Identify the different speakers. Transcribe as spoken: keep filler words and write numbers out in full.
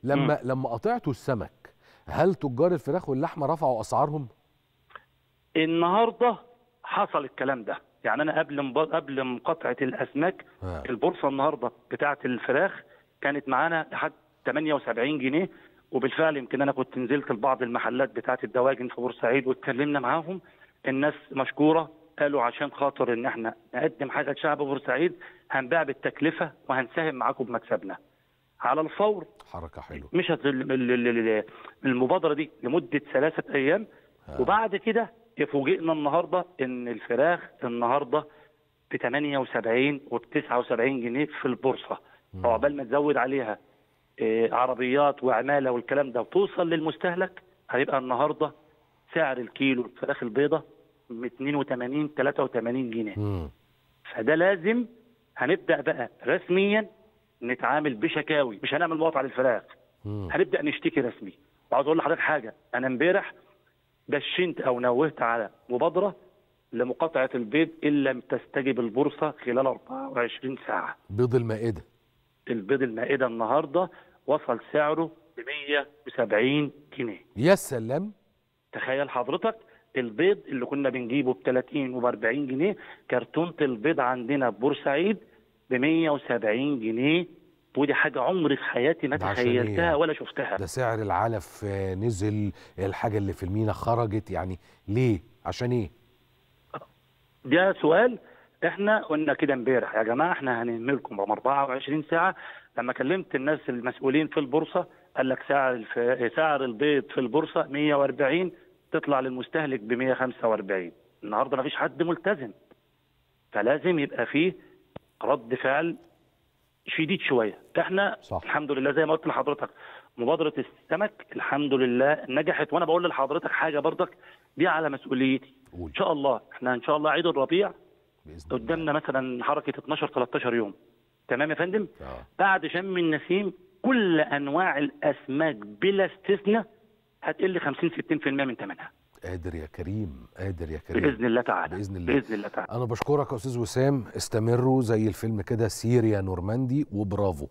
Speaker 1: لما م. لما قطعتوا السمك، هل تجار الفراخ واللحمه رفعوا اسعارهم؟
Speaker 2: النهارده حصل الكلام ده، يعني انا قبل قبل مقاطعه الاسماك ها. البورصه النهارده بتاعه الفراخ كانت معانا لحد ثمانية وسبعين جنيه، وبالفعل يمكن انا كنت نزلت لبعض المحلات بتاعه الدواجن في بورسعيد واتكلمنا معاهم. الناس مشكوره، قالوا عشان خاطر ان احنا نقدم حاجه لشعب بورسعيد هنبيع بالتكلفه وهنساهم معاكم بمكسبنا. على الفور
Speaker 1: حركه حلوه
Speaker 2: مشت المبادره دي لمده ثلاثه ايام ها. وبعد كده فوجئنا النهارده ان الفراخ النهارده ب ثمانية وسبعين وب تسعة وسبعين جنيه في البورصه، وعقبال ما تزود عليها إيه عربيات وعماله والكلام ده وتوصل للمستهلك هيبقى النهارده سعر الكيلو الفراخ البيضاء ب اثنين وثمانين ثلاثة وثمانين جنيه. مم. فده لازم هنبدا بقى رسميا نتعامل بشكاوي، مش هنعمل مقاطعه للفراخ. مم. هنبدا نشتكي رسمي. وعاوز اقول لحضرتك حاجه، انا امبارح دشنت او نوهت على مبادره لمقاطعه البيض ان لم تستجب البورصه خلال أربعة وعشرين ساعه.
Speaker 1: بيض المائده
Speaker 2: البيض المائده النهارده وصل سعره ب مية وسبعين جنيه.
Speaker 1: يا سلام.
Speaker 2: تخيل حضرتك البيض اللي كنا بنجيبه ب ثلاثين وب أربعين جنيه، كرتونه البيض عندنا في بورسعيد ب مية وسبعين جنيه، ودي حاجه عمري في حياتي ما تخيلتها ولا شفتها.
Speaker 1: ده سعر العلف نزل، الحاجه اللي في المينا خرجت، يعني ليه؟ عشان ايه؟
Speaker 2: ده سؤال. احنا قلنا كده امبارح يا جماعه احنا هنهملكم أربعة وعشرين ساعه. لما كلمت الناس المسؤولين في البورصه قال لك سعر الف... سعر البيض في البورصه مية وأربعين، تطلع للمستهلك ب مية وخمسة وأربعين. النهارده ما فيش حد ملتزم، فلازم يبقى فيه رد فعل شديد شويه. احنا صح. الحمد لله زي ما قلت لحضرتك مبادره السمك الحمد لله نجحت، وانا بقول لحضرتك حاجه برضك دي على مسؤوليتي. قول. ان شاء الله احنا ان شاء الله عيد الربيع قدامنا مثلا حركه اتناشر تلتاشر يوم، تمام يا فندم؟ آه. بعد شم النسيم كل انواع الاسماك بلا استثناء هتقل خمسين ستين في المية من ثمنها.
Speaker 1: قادر يا كريم، قادر يا كريم،
Speaker 2: باذن الله تعالى،
Speaker 1: باذن الله
Speaker 2: باذن الله تعالى.
Speaker 1: انا بشكرك يا استاذ وسام، استمروا زي الفيلم كده، سير يا نورماندي، وبرافو.